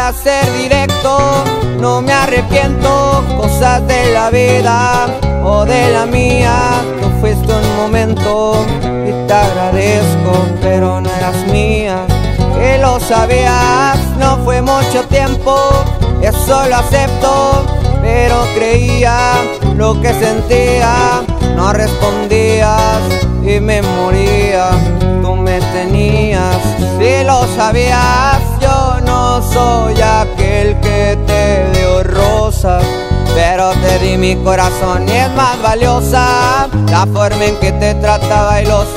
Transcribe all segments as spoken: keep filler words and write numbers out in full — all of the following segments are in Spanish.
Para ser directo, no me arrepiento. Cosas de la vida o de la mía. Tú fuiste un momento y te agradezco, pero no eras mía. Que lo sabías, no fue mucho tiempo, eso lo acepto. Pero creía lo que sentía, no respondías y me moría. Tú me tenías, si lo sabías. Yo no soy aquel que te dio rosas, pero te di mi corazón y es más valiosa la forma en que te trataba y lo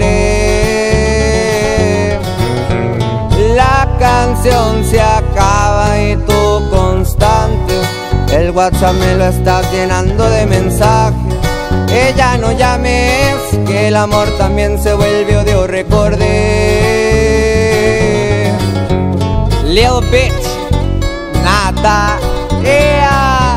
superé. La canción se acaba y tú constante, el WhatsApp me lo estás llenando de mensajes. Ella no llames, que el amor también se vuelve odio, recordé. Little bitch, nada, yeah.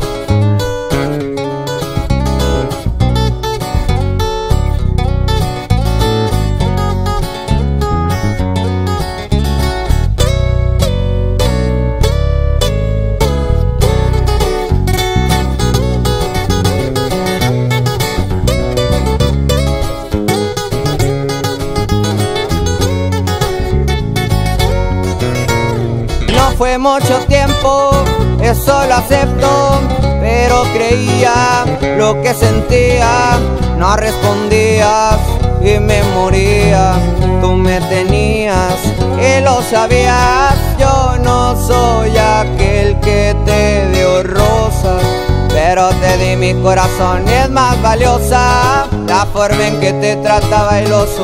Fue mucho tiempo, eso lo acepto, pero creía lo que sentía, no respondías y me moría. Tú me tenías y lo sabías. Yo no soy aquel que te dio rosas, pero te di mi corazón y es más valiosa la forma en que te trataba y lo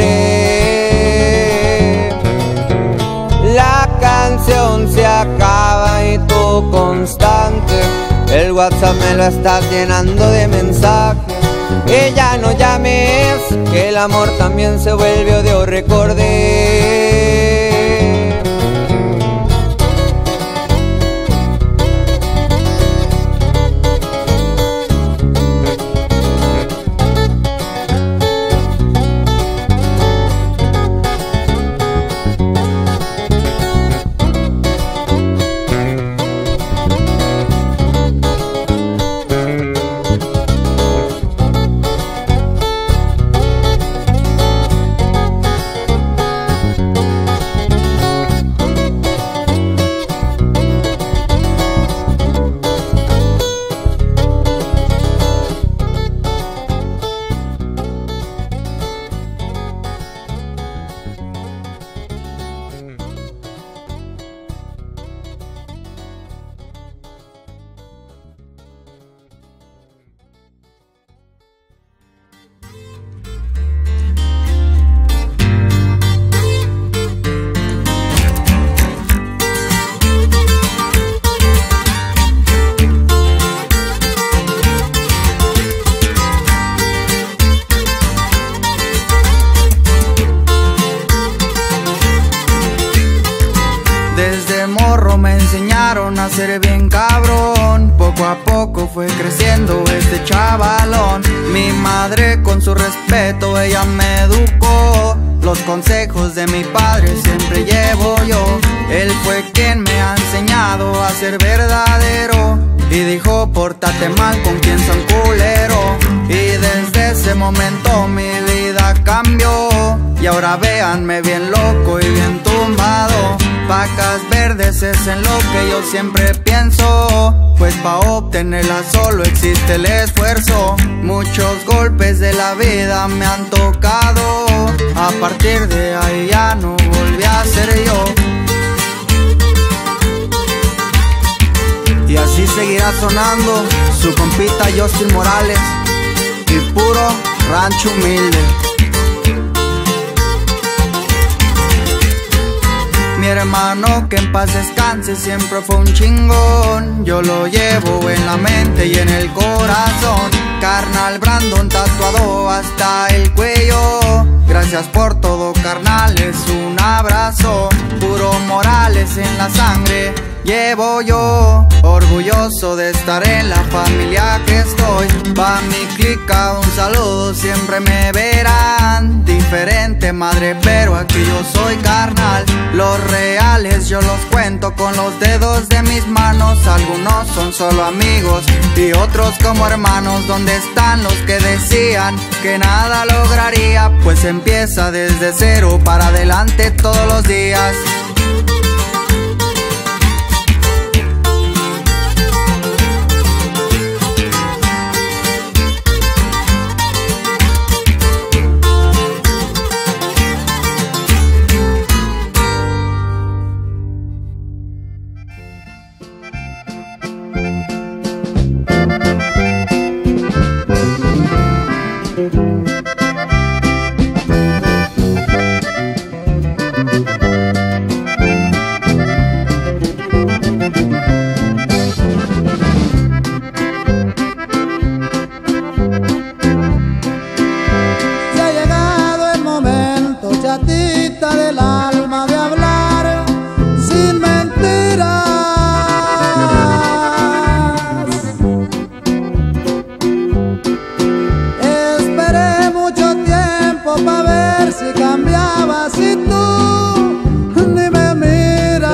superé. La canción se acaba y tú constante, el WhatsApp me lo estás llenando de mensajes. Y ya no llames, que el amor también se vuelve odio, recordé. A ser bien cabrón, poco a poco fue creciendo este chavalón. Mi madre con su respeto, ella me educó. Los consejos de mi padre siempre llevo yo. Él fue quien me ha enseñado a ser verdadero y dijo: pórtate mal con quien son culero. Y desde ese momento mi vida cambió y ahora véanme bien loco y bien tumbado. Vacas verdes es en lo que yo siempre pienso, pues pa' obtenerla solo existe el esfuerzo. Muchos golpes de la vida me han tocado, a partir de ahí ya no volví a ser yo. Y así seguirá sonando su compita Justin Morales y puro rancho humilde. Mi hermano que en paz descanse siempre fue un chingón. Yo lo llevo en la mente y en el corazón. Carnal Brandon tatuado hasta el cuello. Gracias por todo, carnales, un abrazo. Puro Morales ganas en la sangre llevo yo, orgulloso de estar en la familia que estoy. Pa' mi clica un saludo, siempre me verán diferente, madre, pero aquí yo soy carnal. Los reales yo los cuento con los dedos de mis manos. Algunos son solo amigos y otros como hermanos. ¿Dónde están los que decían que nada lograría? Pues empieza desde cero para adelante todos los días. Chatita del alma, de hablar sin mentiras. Esperé mucho tiempo pa' ver si cambiabas y tú ni me miras.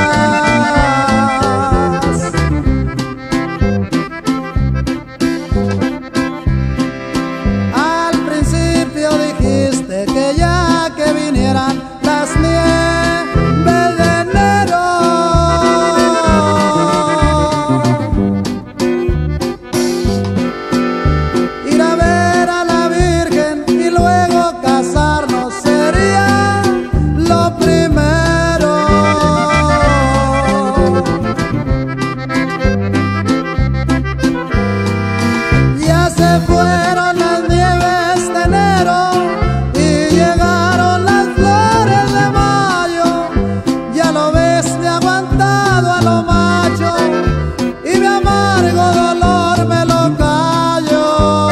Al principio dijiste que ya que vinieran las nieves de enero, ir a ver a la Virgen y luego casarnos sería lo primero. Ya se fueron las nieves de enero y llegaron las flores de mayo. Ya lo ves, me he aguantado a lo macho y mi amargo dolor me lo callo.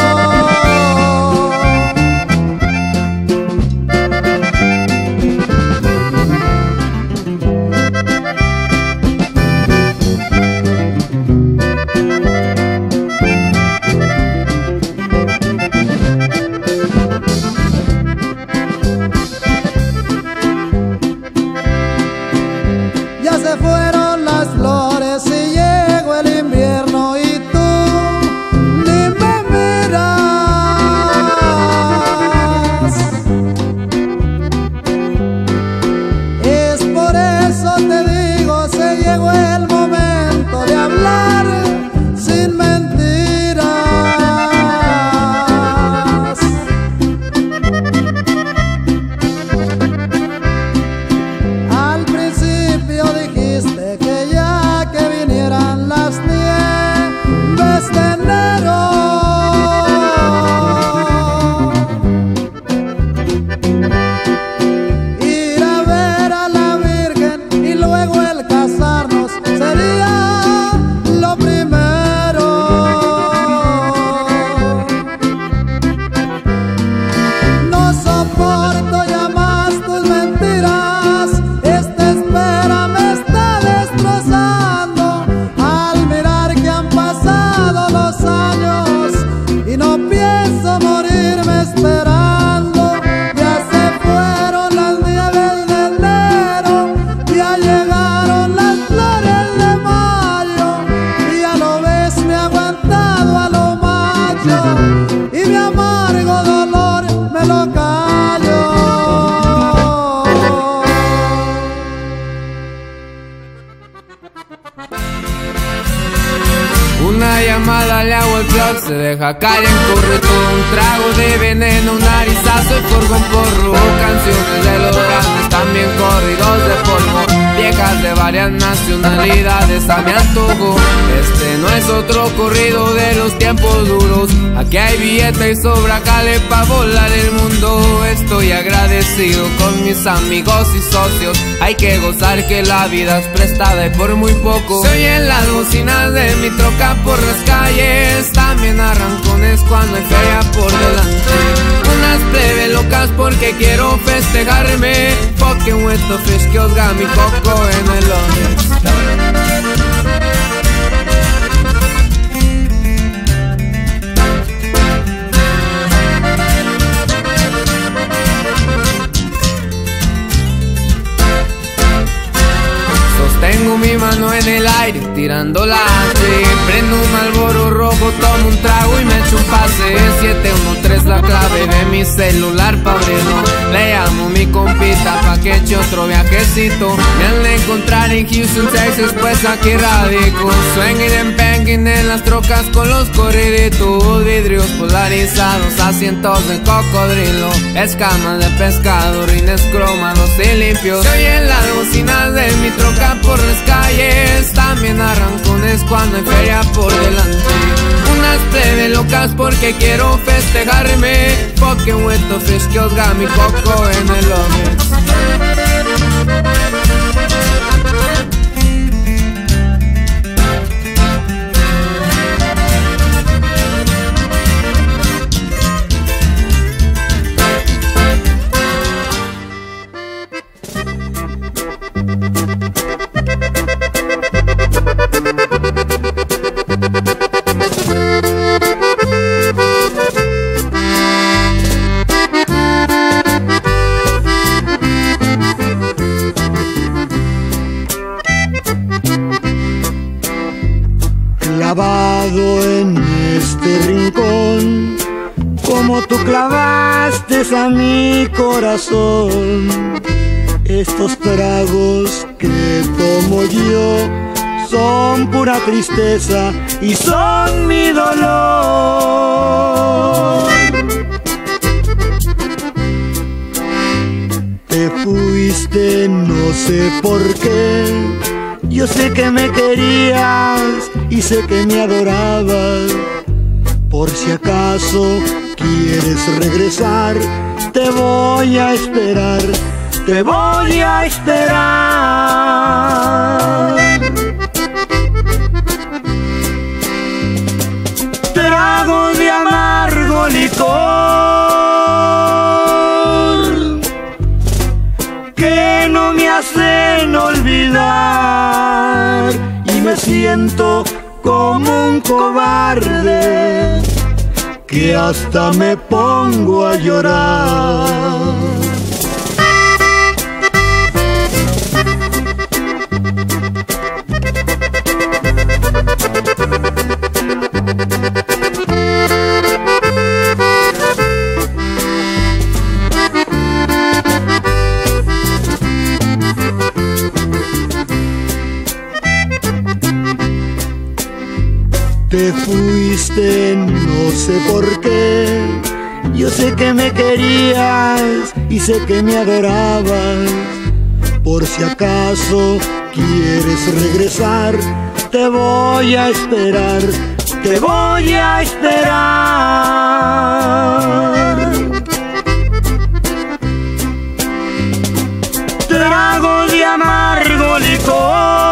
Ya se fueron las flores y llegó el invierno y tú ni me miras. Es por eso te digo, se llegó el momento de hablar sin mentiras. Al principio dijiste que ya que vinieran las nieves de enero, ir a ver a la Virgen y luego el casarnos sería lo primero. No soporto ya más tus mentiras, esta espera me está destrozando. Al mirar que han pasado los años y no pienso morirme esperando. Ya se fueron las nieves de enero, ya llegaron las flores de mayo y ya lo ves, me he aguantado a lo macho y mi amargo dolor me lo callo. Una llamada le hago el plug, se deja caer en correto. Un trago de veneno, un narizazo y furgo un porro. Canciones de los grandes, también corridos de polvo. Viejas de varias nacionalidades a mi antojo. Este no es otro corrido de los tiempos duros. Aquí hay billete y sobra jale pa' volar el mundo. Estoy agradecido con mis amigos y socios. Hay que gozar que la vida es prestada y por muy poco. Se oyen las bocinas de mi troca por las calles, también arrancones cuando hay feria por delante. Unas plebe locas porque quiero festejarme. Fucking with the fish que os got mi coco en el ojo. Tengo mi mano en el aire, tirando la H. Prendo un Marlboro rojo, tomo un trago y me echo un pase. Siete uno tres la clave de mi celular pa' abrirlo. Le llamo mi compita pa' que eche otro viajecito. Me han de encontrar en Houston, Texas, pues aquí radico. Swinging and banging en las trocas con los corriditos. Vidrios polarizados, asientos de cocodrilo, escamas de pescado, rines cromados y limpios. Se oyen las bocinas de mi troca por las calles, también arrancones cuando hay feria por delante. Unas plebe locas porque quiero festejarme. Fucking with the fish que os got mi coco en el ojo. Clavado en este rincón, como tú clavaste a mi corazón. Estos tragos que tomo yo son pura tristeza y son mi dolor. Te fuiste, no sé por qué. Yo sé que me querías y sé que me adorabas. Por si acaso quieres regresar, te voy a esperar, te voy a esperar. Trago de amargo licor que no me hacen olvidar, y me siento como un cobarde que hasta me pongo a llorar. Te fuiste, no sé por qué. Yo sé que me querías y sé que me adorabas. Por si acaso quieres regresar, te voy a esperar, te voy a esperar. Trago de amargo licor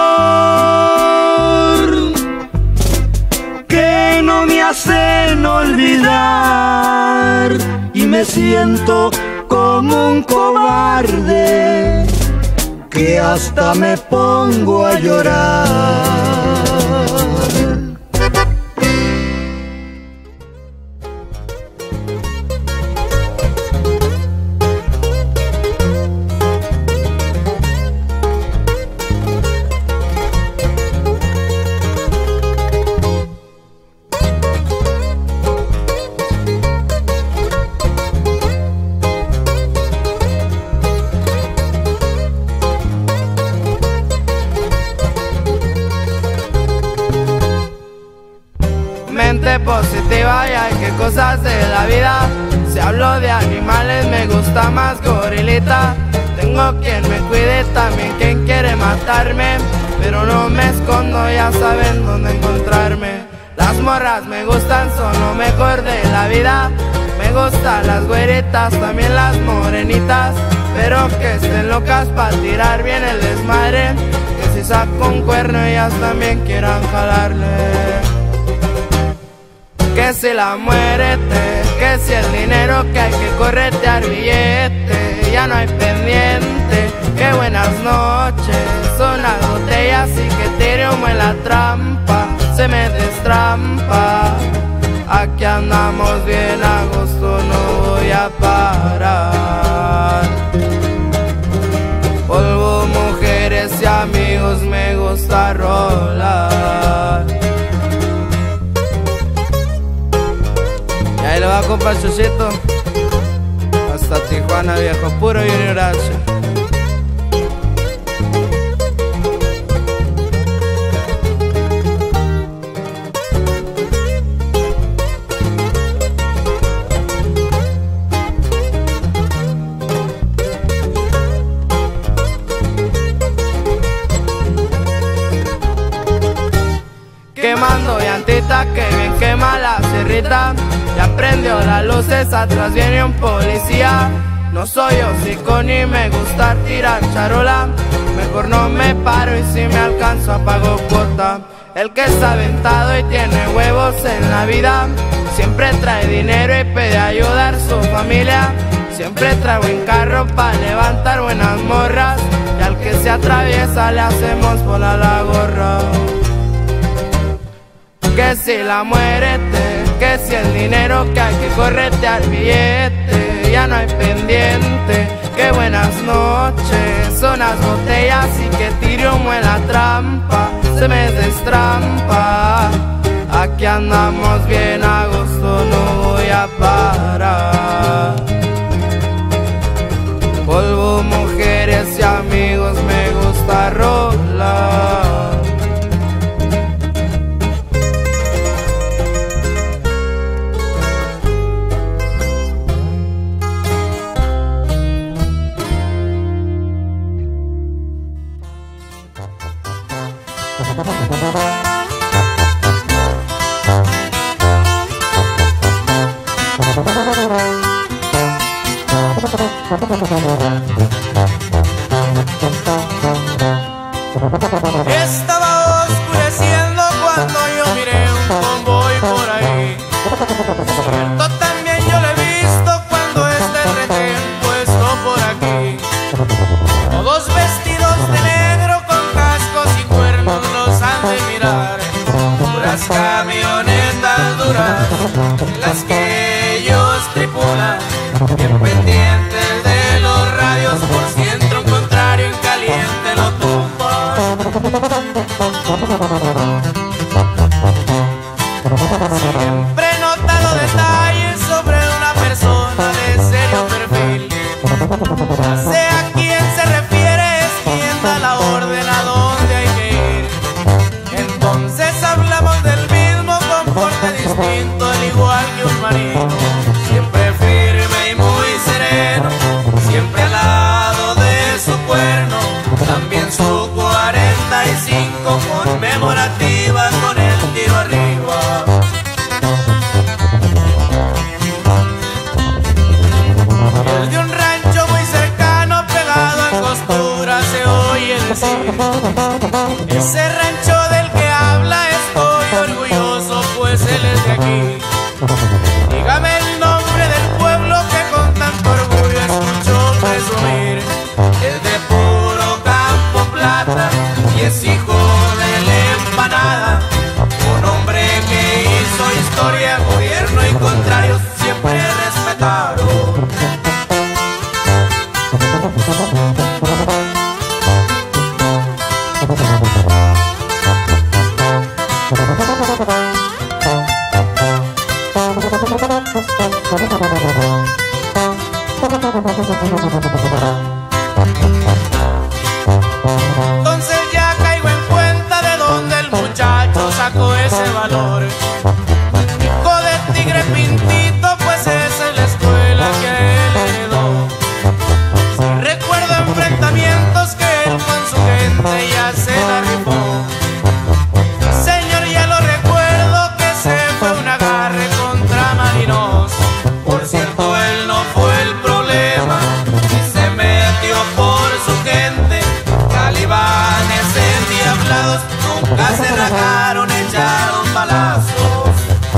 me hacen olvidar, y me siento como un cobarde que hasta me pongo a llorar. Positiva, y hay que cosas de la vida. Si hablo de animales me gusta más gorilita. Tengo tengo quien me cuide, también quien quiere matarme, pero no me escondo, ya saben dónde encontrarme. Las morras me gustan, son lo mejor de la vida. Me gustan las güeritas, también las morenitas, pero que estén locas pa' tirar bien el desmadre. Que si saco un cuerno ellas también quieran jalarle. Que si la muerte, que si el dinero, que hay que corretear billete, ya no hay pendiente. Que buenas noches, son las botellas y que tire humo en la trampa, se me destrampa. Aquí andamos bien a gusto, no voy a parar. Polvo, mujeres y amigos, me gusta rolar. Y ahí le va, compa Chuchito, hasta Tijuana, viejo, puro Junior H. Quemando llantita, que bien quema la cerrita. Ya prendió las luces, atrás viene un policía. No soy hocico ni me gusta tirar charola, mejor no me paro y si me alcanzo pago cuota. El que está aventado y tiene huevos en la vida, siempre trae dinero y pide ayudar a su familia. Siempre trae buen carro pa' levantar buenas morras, y al que se atraviesa le hacemos volar la gorra. Que si la muerte, que si el dinero, que hay que corretear billete, ya no hay pendiente. Que buenas noches, son las botellas y que tire humo en la trampa, se me destrampa. Aquí andamos bien a gusto, no voy a parar. Polvo, mujeres y amigos, me gusta rolar. Estaba oscureciendo cuando yo miré un convoy por ahí. Cierto, también yo lo he visto cuando este retén puesto por aquí. Todos vestidos de negro con cascos y cuernos los han de mirar. Puras camionetas duras, las que ellos tripulan, bien pendientes de los radios por si entra un contrario en caliente lo tumba. Siempre he notado detalles sobre una persona de serio perfil. Ya sé a quién se refiere, es quien da la orden a dónde hay que ir. Entonces hablamos del mismo con porte distinto, al igual que un marino. Siempre firme y muy sereno, siempre al lado de su cuerno. También su cuarenta y cinco conmemorativa con el tiro arriba. El de un rancho muy cercano, pegado a costura, se oye decir: ese rancho del que habla estoy orgulloso, pues él es de aquí. Dígame el nombre del pueblo que con tanto orgullo escucho presumir. Es de puro Campo Plata y es hijo de la empanada. Un hombre que hizo historia, gobierno y contrarios siempre respetaron. Entonces ya caigo en cuenta de dónde el muchacho sacó ese valor. Hijo de tigre pintito, pues esa es la escuela que él heredó. Si recuerdo en atacaron, echaron balazos.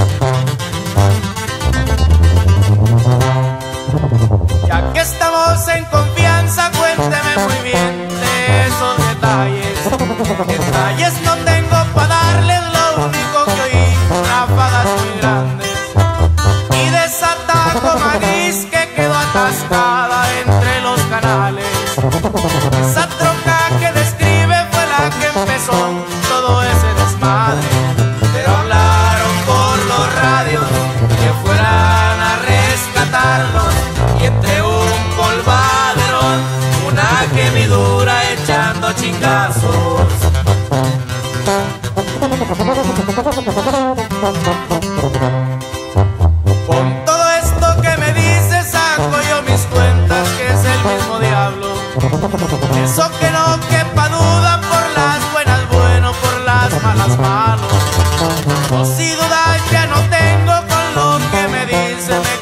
Ya que estamos en confianza, cuénteme muy bien de esos detalles. Detalles no tengo para darles, lo único que oí, ráfagas muy grandes. Y de esa Tacoma gris que quedó atascada entre los canales. Esa troca que describe fue la que empezó todo ese desmadre. Pero hablaron por los radios que fueran a rescatarlos. Y entre un polvaderón, una quemidura echando chingazos. Con todo esto que me dices saco yo mis cuentas que es el mismo diablo. Eso que no quepa duda, por las buenas bueno, por las malas malo. No, si duda ya no tengo, con lo que me dice me